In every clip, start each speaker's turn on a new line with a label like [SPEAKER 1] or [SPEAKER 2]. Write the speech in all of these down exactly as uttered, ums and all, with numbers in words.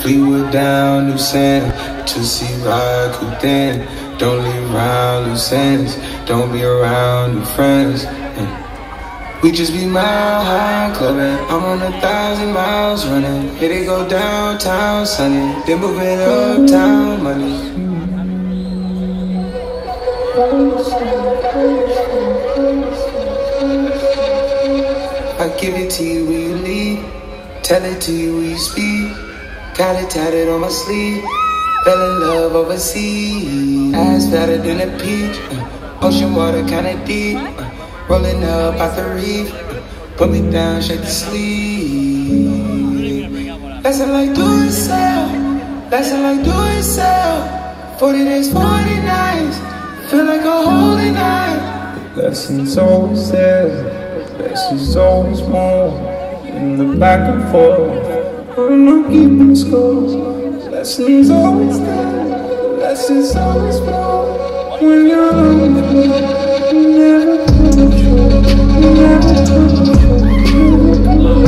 [SPEAKER 1] Fleetwood down, new sand, to see rock who then. Don't leave around loose ends, don't be around new friends. We just be mile high clubbing, I'm on a thousand miles running. Here they go downtown sunny, then moving uptown money. I give it to you when you leave, tell it to you when you speak. Got it tatted on my sleeve, fell in love overseas. Ass fatter than a peach, uh, ocean water kinda deep, uh, rolling up out the reef, uh, put me down, shake the sleeve. Lesson like do it sell, lesson like do it sell. Forty days, forty nights, feel like a holy night. Lessons always there, lessons always more. In the back and forth, I'm not keeping score. Lessons always there, lessons always more. When you're alone, never control, never control, never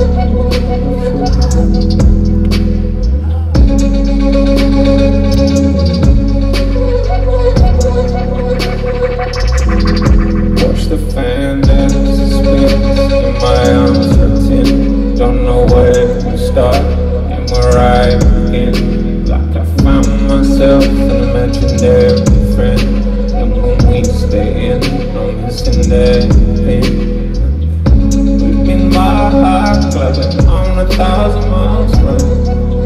[SPEAKER 1] Watch the fan dance, spin in my arms hurting. Don't know where to start, and we're right again. Like I found myself an imaginary friend, and when we stay in, I'm missing that thing. We've been mile high clubbing, on a thousand miles running.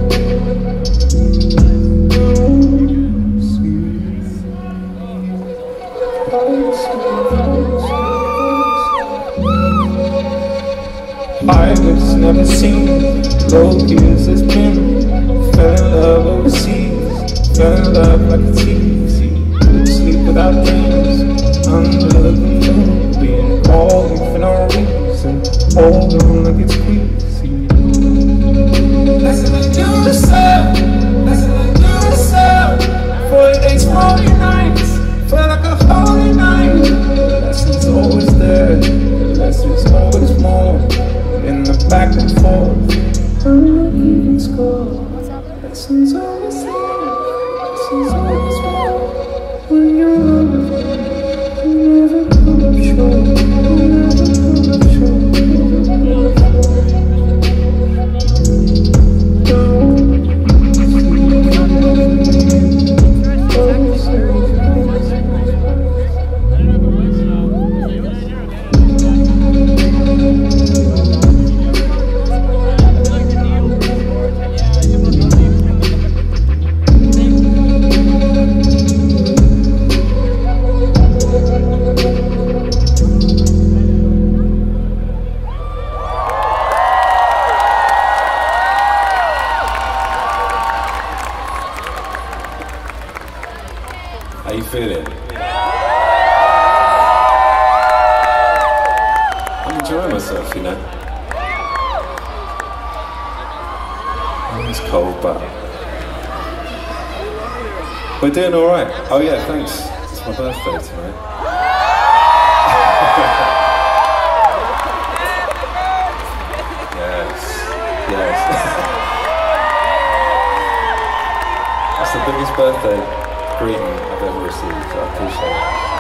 [SPEAKER 1] I was never seen, low years has been. Fell in love overseas, fell in love like it's easy. Could sleep without dreams, under the moon, being called for no reason, hold on like it's easy. Lesson like do the same, lesson like do the same. Forty days, forty nights, felt like a holy night. Lessons always there, lessons always more. In the back and forth, I'm not keeping score. Lessons always there, lessons always more. When you're alone, you never come short, you never come short.
[SPEAKER 2] How you feeling? I'm enjoying myself, you know. It's cold, but we're doing all right. Oh yeah, thanks. It's my birthday tonight. Yes, yes. That's the biggest birthday greeting I've ever received, so I appreciate it.